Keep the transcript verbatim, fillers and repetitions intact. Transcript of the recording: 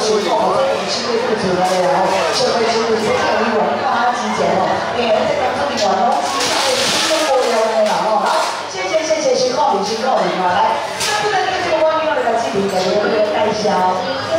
情况，我这里是对不足的然后社会是不是这样一文化之前哦，诶，这个这里玩东西上面是中国人的然后好，谢谢谢谢，辛苦你辛苦你嘛，来，那不能跟这个观众来记你的这个代销。